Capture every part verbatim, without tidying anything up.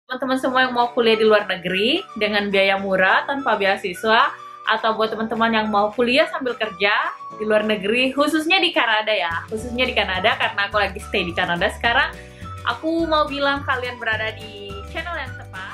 teman-teman semua yang mau kuliah di luar negeri dengan biaya murah tanpa beasiswa, atau buat teman-teman yang mau kuliah sambil kerja di luar negeri, khususnya di Kanada ya, khususnya di Kanada karena aku lagi stay di Kanada sekarang. Aku mau bilang kalian berada di channel yang tepat.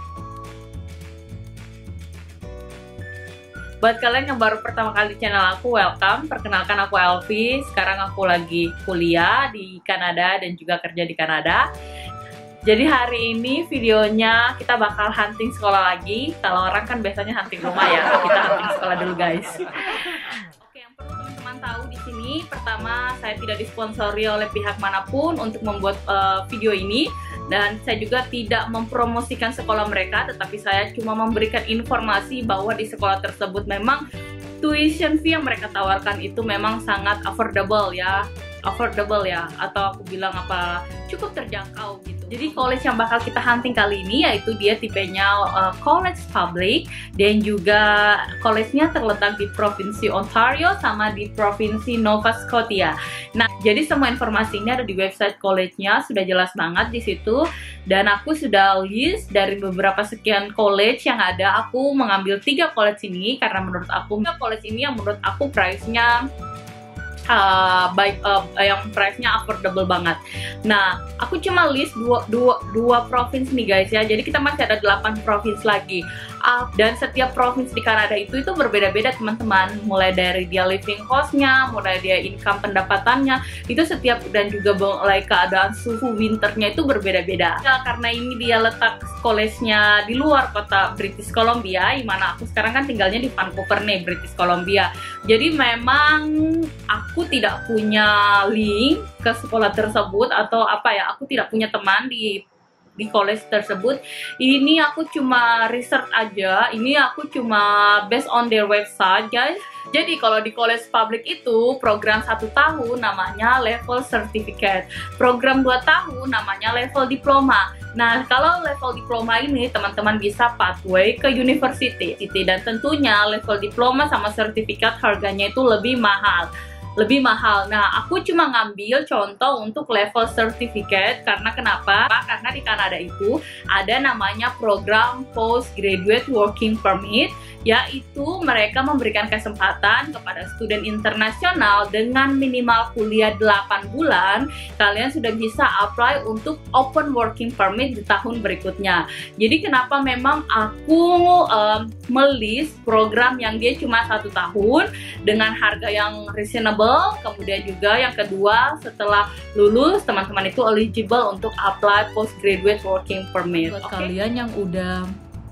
Buat kalian yang baru pertama kali di channel aku, welcome. Perkenalkan, aku Elvi. Sekarang aku lagi kuliah di Kanada dan juga kerja di Kanada. Jadi hari ini videonya kita bakal hunting sekolah lagi. Kalau orang kan biasanya hunting rumah ya, kita hunting sekolah dulu guys. Oke, yang perlu teman-teman tahu di sini, pertama saya tidak disponsori oleh pihak manapun untuk membuat uh, video ini. Dan saya juga tidak mempromosikan sekolah mereka, tetapi saya cuma memberikan informasi bahwa di sekolah tersebut memang tuition fee yang mereka tawarkan itu memang sangat affordable ya, affordable ya, atau aku bilang apa, cukup terjangkau gitu. Jadi college yang bakal kita hunting kali ini yaitu dia tipenya uh, college public, dan juga college-nya terletak di provinsi Ontario sama di provinsi Nova Scotia. Nah, jadi semua informasi ini ada di website college-nya, sudah jelas banget di situ. Dan aku sudah list dari beberapa sekian college yang ada, aku mengambil tiga college ini karena menurut aku tiga college ini yang menurut aku price-nya Uh, baik, uh, yang price-nya affordable banget. Nah, aku cuma list dua, dua, dua provinsi nih guys ya. Jadi kita masih ada delapan provinsi lagi. Uh, dan setiap provinsi di Kanada itu itu berbeda-beda teman-teman. Mulai dari dia living cost-nya, mulai dia income pendapatannya, itu setiap, dan juga mulai keadaan suhu winternya itu berbeda-beda. Ya, karena ini dia letak college-nya di luar kota British Columbia, di mana aku sekarang kan tinggalnya di Vancouver nih, British Columbia. Jadi memang aku tidak punya link ke sekolah tersebut atau apa ya, aku tidak punya teman di di college tersebut. Ini aku cuma research aja, ini aku cuma based on their website guys. Jadi kalau di college public itu program satu tahun namanya level certificate, program dua tahun namanya level diploma. Nah, kalau level diploma ini teman-teman bisa pathway ke university, dan tentunya level diploma sama sertifikat harganya itu lebih mahal. Lebih mahal. Nah, aku cuma ngambil contoh untuk level certificate karena kenapa? Karena di Kanada itu ada namanya program Postgraduate Working Permit, yaitu mereka memberikan kesempatan kepada student internasional dengan minimal kuliah delapan bulan, kalian sudah bisa apply untuk Open Working Permit di tahun berikutnya. Jadi kenapa memang aku um, melist program yang dia cuma satu tahun dengan harga yang reasonable. Kemudian juga yang kedua, setelah lulus teman-teman itu eligible untuk apply postgraduate working permit. Buat okay. Kalian yang udah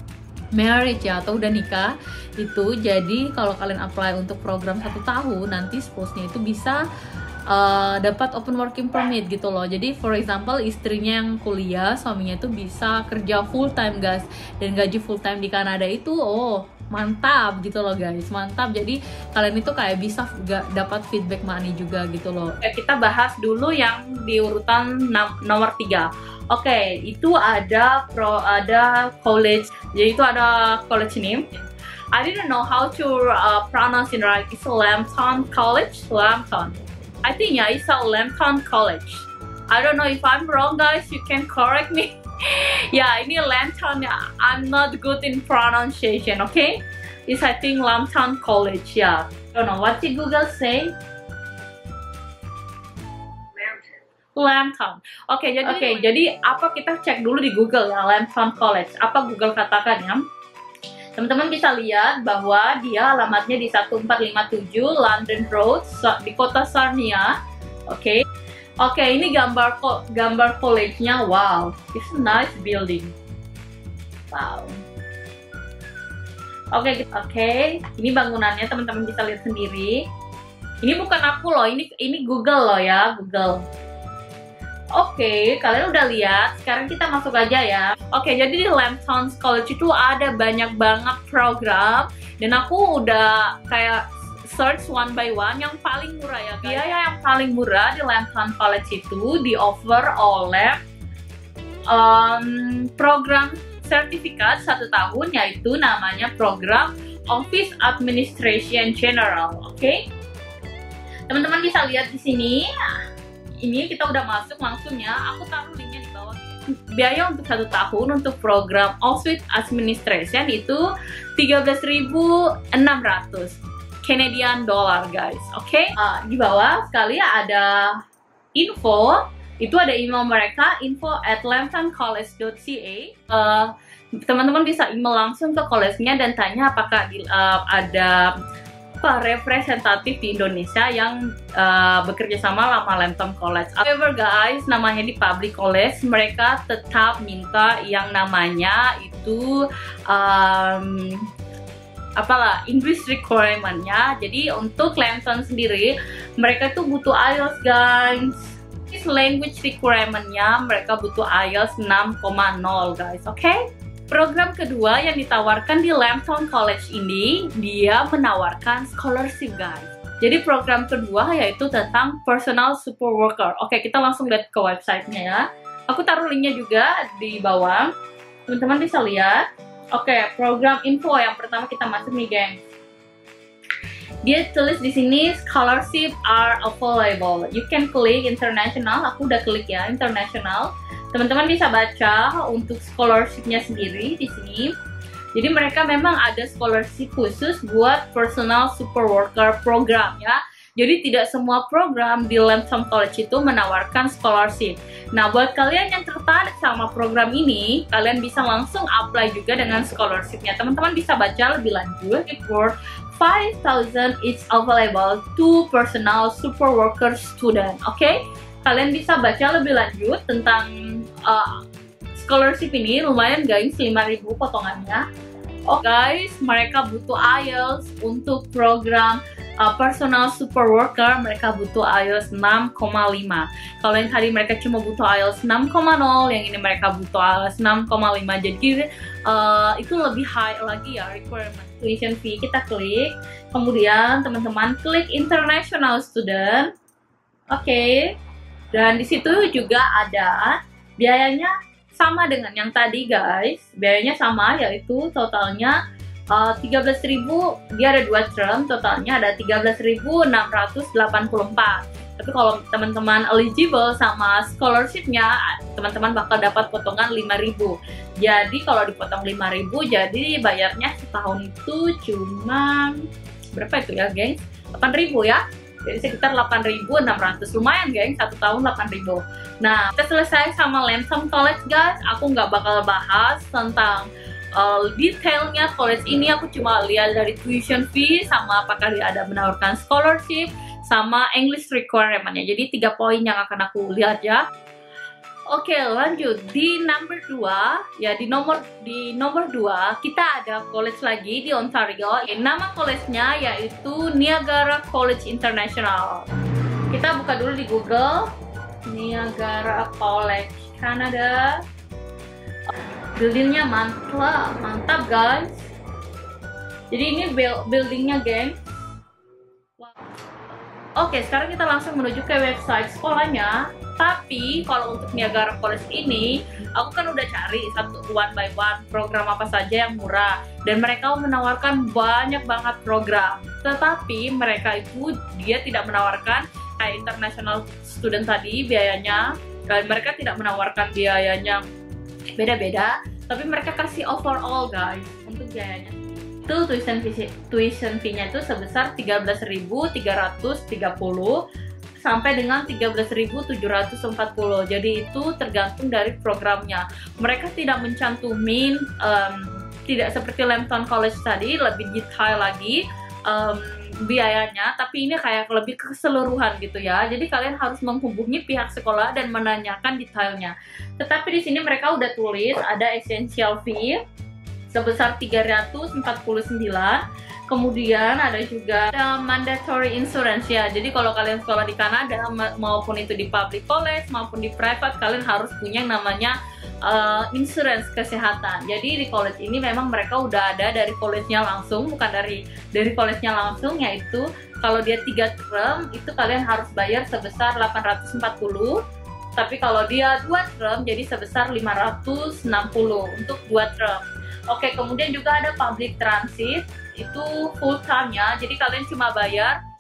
married ya atau udah nikah itu, jadi kalau kalian apply untuk program satu tahun nanti spouse-nya itu bisa uh, dapat open working permit gitu loh. Jadi for example istrinya yang kuliah, suaminya itu bisa kerja full time guys, dan gaji full time di Kanada itu oh mantap gitu loh guys, mantap. Jadi kalian itu kayak bisa gak dapat feedback money juga gitu loh. Oke, kita bahas dulu yang di urutan nomor tiga. Oke, itu ada pro, ada college. Jadi itu ada college name. I didn't know how to uh, pronounce it right. It's a Lambton College, Lambton. I think yeah, it's a Lambton College. I don't know if I'm wrong guys, you can correct me. Ya, ini Lambton ya. I'm not good in pronunciation, okay? It's I think Lambton College ya. Yeah. I don't know what did Google say. Lambton. Lambton. Oke, okay, jadi oke, okay, jadi apa kita cek dulu di Google ya, Lambton College. Apa Google katakan ya? Teman-teman bisa lihat bahwa dia alamatnya di satu empat lima tujuh London Road di kota Sarnia. Oke. Okay. Oke, okay, ini gambar gambar college-nya. Wow, it's a nice building. Wow. Oke, okay, oke. Okay. Ini bangunannya teman-teman bisa lihat sendiri. Ini bukan aku loh, ini ini Google loh ya, Google. Oke, okay, kalian udah lihat. Sekarang kita masuk aja ya. Oke, okay, jadi di Lambton College itu ada banyak banget program, dan aku udah kayak search one by one yang paling murah ya guys. Biaya yang paling murah di Lambton College itu di offer oleh um, program sertifikat satu tahun, yaitu namanya program Office Administration General. Oke, okay? Teman-teman bisa lihat di sini. Ini kita udah masuk langsung ya. Aku taruh linknya di bawah. biaya untuk satu tahun untuk program All Suite Administration itu tiga belas ribu enam ratus Canadian dollar, guys. Oke, okay? uh, di bawah sekali ada info. Itu ada email mereka, info at lambton college dot c a. Uh, teman-teman bisa email langsung ke college-nya dan tanya apakah di, uh, ada apa, representatif di Indonesia yang uh, bekerja sama sama Lambton College. However guys, namanya di public college, mereka tetap minta yang namanya itu um, apalah English requirement-nya. Jadi untuk Lambton sendiri, mereka tuh butuh I E L T S, guys. Language requirement-nya mereka butuh I E L T S enam koma nol, guys. Oke? Okay? Program kedua yang ditawarkan di Lambton College ini, dia menawarkan scholarship, guys. Jadi program kedua yaitu tentang personal support worker. Oke, kita langsung lihat ke websitenya ya. Aku taruh linknya juga di bawah. Teman-teman bisa lihat. Oke, program info yang pertama kita masuk nih, geng. Dia tulis di sini scholarship are available. You can klik international. Aku udah klik ya international. Teman-teman bisa baca untuk scholarship-nya sendiri di sini. Jadi mereka memang ada scholarship khusus buat personal support worker program ya. Jadi tidak semua program di Lambton College itu menawarkan scholarship. Nah, buat kalian yang tertarik sama program ini, kalian bisa langsung apply juga dengan scholarship-nya. Teman-teman bisa baca lebih lanjut. For five thousand is available to personal support worker student. Oke? Okay? Kalian bisa baca lebih lanjut tentang uh, scholarship ini. Lumayan guys, lima ribu potongannya. Oh guys, mereka butuh I E L T S untuk program uh, personal support worker. Mereka butuh I E L T S enam koma lima. Kalau yang tadi mereka cuma butuh I E L T S enam koma nol, yang ini mereka butuh I E L T S enam koma lima. Jadi uh, itu lebih high lagi ya requirement. Tuition fee kita klik. Kemudian teman-teman klik international student. Oke. Okay. Dan di situ juga ada biayanya sama dengan yang tadi, guys. Biayanya sama, yaitu totalnya uh, tiga belas ribu. Dia ada dua term, totalnya ada tiga belas ribu enam ratus delapan puluh empat. Tapi kalau teman-teman eligible sama scholarship-nya, teman-teman bakal dapat potongan lima ribu. Jadi kalau dipotong lima ribu, jadi bayarnya setahun itu cuma berapa itu ya, guys? delapan ribu ya. Jadi sekitar delapan ribu enam ratus. Lumayan, geng, satu tahun delapan ribu. Nah, kita selesai sama Lambton College, guys. Aku nggak bakal bahas tentang uh, detailnya college ini. Aku cuma lihat dari tuition fee, sama apakah dia ada menawarkan scholarship, sama English requirement-nya. Jadi tiga poin yang akan aku lihat ya. Oke, lanjut di number dua, ya di nomor di nomor dua kita ada college lagi di Ontario. Nama college-nya yaitu Niagara College International. Kita buka dulu di Google, Niagara College Canada. Buildingnya mantap, mantap guys. Jadi ini buildingnya, geng. Wow. Oke, sekarang kita langsung menuju ke website sekolahnya. Tapi kalau untuk Niagara College ini, aku kan udah cari satu one by one program apa saja yang murah, dan mereka menawarkan banyak banget program. Tetapi mereka itu dia tidak menawarkan kayak international student tadi biayanya, dan mereka tidak menawarkan biayanya beda-beda. Tapi mereka kasih overall, guys, untuk biayanya. Itu tuition fee tuition fee-nya itu sebesar tiga belas ribu tiga ratus tiga puluh sampai dengan tiga belas ribu tujuh ratus empat puluh. Jadi itu tergantung dari programnya. Mereka tidak mencantumin um, tidak seperti Lambton College tadi lebih detail lagi um, biayanya, tapi ini kayak lebih keseluruhan gitu ya. Jadi kalian harus menghubungi pihak sekolah dan menanyakan detailnya. Tetapi di sini mereka udah tulis ada essential fee sebesar tiga ratus empat puluh sembilan. Kemudian ada juga ada mandatory insurance ya. Jadi kalau kalian sekolah di Kanada maupun itu di public college maupun di private, kalian harus punya yang namanya uh, insurance kesehatan. Jadi di college ini memang mereka udah ada dari college-nya langsung, bukan dari dari college-nya langsung, yaitu kalau dia tiga term itu kalian harus bayar sebesar delapan ratus empat puluh. Tapi kalau dia dua term jadi sebesar lima ratus enam puluh untuk dua term. Oke, kemudian juga ada public transit, itu full time-nya, jadi kalian cuma bayar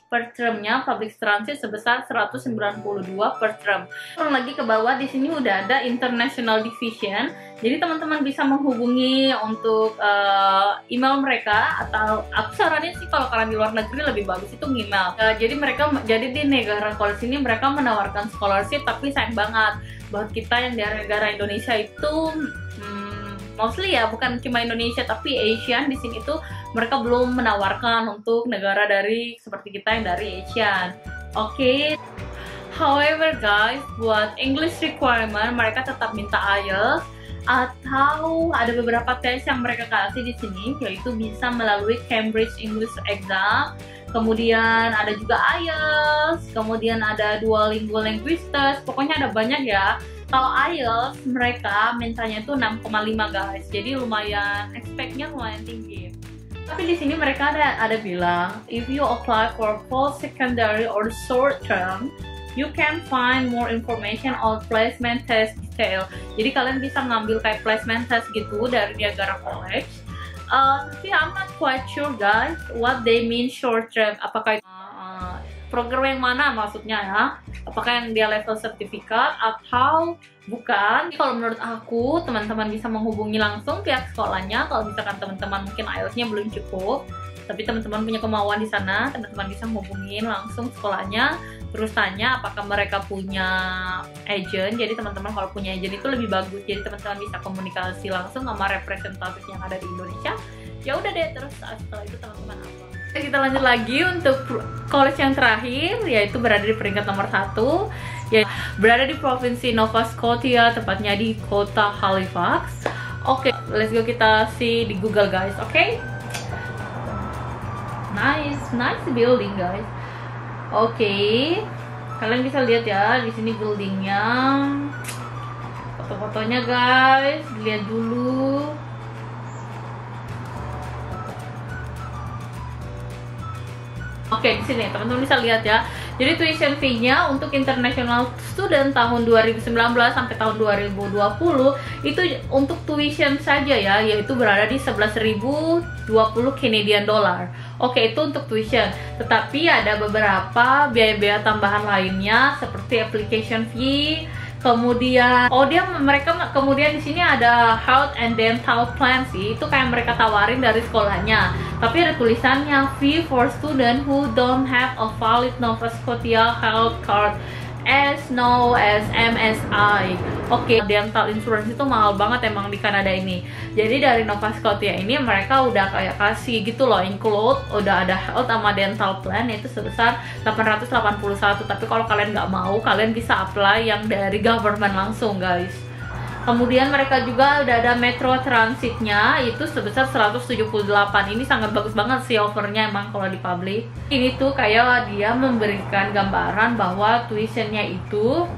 per termnya, public transit sebesar seratus sembilan puluh dua per term. Turun lagi ke bawah, di sini udah ada international division. Jadi teman-teman bisa menghubungi untuk uh, email mereka, atau aku saranin sih kalau kalian di luar negeri lebih bagus itu email. Uh, jadi mereka jadi di negara college ini mereka menawarkan scholarship, tapi sayang banget buat kita yang dari negara Indonesia itu hmm, mostly ya bukan cuma Indonesia tapi Asian di sini tuh mereka belum menawarkan untuk negara dari seperti kita yang dari Asian. Oke. Okay. However guys, buat English requirement mereka tetap minta I E L T S, atau ada beberapa tes yang mereka kasih di sini, yaitu bisa melalui Cambridge English Exam. Kemudian ada juga I E L T S, kemudian ada Duolingo Language Test. Pokoknya ada banyak ya. Kalau I E L T S mereka mintanya itu enam koma lima guys. Jadi lumayan, expect-nya lumayan tinggi. Tapi di sini mereka ada ada bilang, if you apply for post secondary or short term, you can find more information on placement test detail. Jadi kalian bisa ngambil kayak placement test gitu dari Niagara College. Uh, tapi I'm not quite sure guys what they mean short term. Apakah itu uh, program yang mana maksudnya ya? Apakah yang dia level sertifikat atau bukan? Kalau menurut aku, teman-teman bisa menghubungi langsung pihak sekolahnya. Kalau misalkan teman-teman mungkin I E L T S-nya belum cukup, tapi teman-teman punya kemauan di sana, teman-teman bisa menghubungin langsung sekolahnya, terus tanya apakah mereka punya agent. Jadi teman-teman kalau punya agent itu lebih bagus, jadi teman-teman bisa komunikasi langsung sama representatif yang ada di Indonesia. Ya udah deh, terus setelah itu teman-teman apa? Kita lanjut lagi untuk college yang terakhir, yaitu berada di peringkat nomor satu, yaitu berada di provinsi Nova Scotia, tepatnya di kota Halifax. Oke, okay, let's go kita see di Google guys. Oke, okay? Nice, nice building guys. Oke, okay. Kalian bisa lihat ya di sini buildingnya, foto-fotonya guys, lihat dulu. Oke, okay, di sini teman-teman bisa lihat ya. Jadi tuition fee-nya untuk international student tahun dua ribu sembilan belas sampai tahun dua ribu dua puluh itu untuk tuition saja ya, yaitu berada di sebelas ribu dua puluh Canadian dollar. Oke, okay, itu untuk tuition. Tetapi ada beberapa biaya-biaya tambahan lainnya seperti application fee. Kemudian, oh dia mereka kemudian di sini ada health and dental plan sih, itu kayak mereka tawarin dari sekolahnya. Tapi ada tulisannya fee for student who don't have a valid Nova Scotia health card as no as M S I. Oke, okay, dental insurance itu mahal banget emang di Kanada ini. Jadi dari Nova Scotia ini mereka udah kayak kasih gitu loh, include udah ada health sama dental plan, yaitu sebesar delapan ratus delapan puluh satu. Tapi kalau kalian nggak mau, kalian bisa apply yang dari government langsung guys. Kemudian mereka juga udah ada metro transitnya, itu sebesar seratus tujuh puluh delapan. Ini sangat bagus banget sih offernya emang kalau di public. Ini tuh kayak dia memberikan gambaran bahwa tuitionnya itu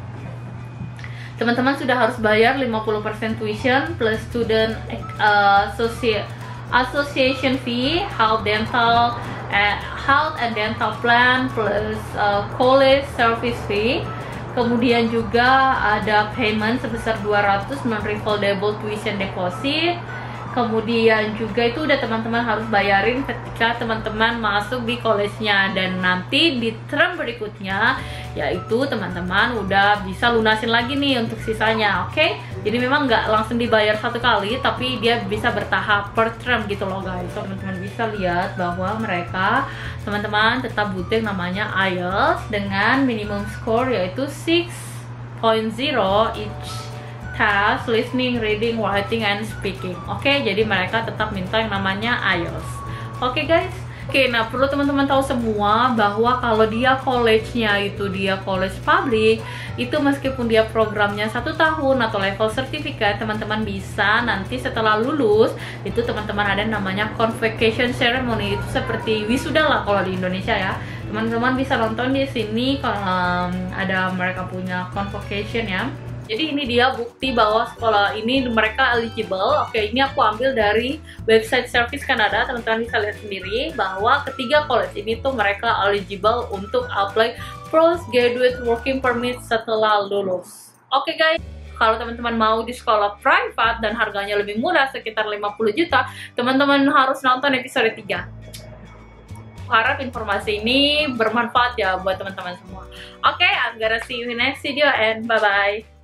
teman-teman sudah harus bayar lima puluh persen tuition plus student uh, association fee, health dental, uh, health and dental plan plus uh, college service fee. Kemudian juga ada payment sebesar dua ratus non-refundable tuition deposit. Kemudian juga itu udah teman-teman harus bayarin ketika teman-teman masuk di college-nya. Dan nanti di term berikutnya, yaitu teman-teman udah bisa lunasin lagi nih untuk sisanya, oke? Okay? Jadi memang nggak langsung dibayar satu kali, tapi dia bisa bertahap per term gitu loh guys. So teman-teman bisa lihat bahwa mereka, teman-teman tetap butuh yang namanya I E L T S dengan minimum score yaitu six point zero each task, listening, reading, writing, and speaking. Oke, okay? Jadi mereka tetap minta yang namanya I E L T S. Oke okay, guys. Oke, okay, nah perlu teman-teman tahu semua bahwa kalau dia college-nya itu dia college public, itu meskipun dia programnya satu tahun atau level sertifikat, teman-teman bisa nanti setelah lulus itu teman-teman ada namanya convocation ceremony, itu seperti wisuda lah kalau di Indonesia ya. Teman-teman bisa nonton di sini kalau um, ada mereka punya convocation ya. Jadi ini dia bukti bahwa sekolah ini mereka eligible. Oke, ini aku ambil dari website Service Canada. Teman-teman bisa lihat sendiri bahwa ketiga college ini tuh mereka eligible untuk apply postgraduate working permit setelah lulus. Oke guys, kalau teman-teman mau di sekolah private dan harganya lebih murah sekitar lima puluh juta, teman-teman harus nonton episode tiga. Aku harap informasi ini bermanfaat ya buat teman-teman semua. Oke, okay, I'm gonna see you in next video and bye-bye.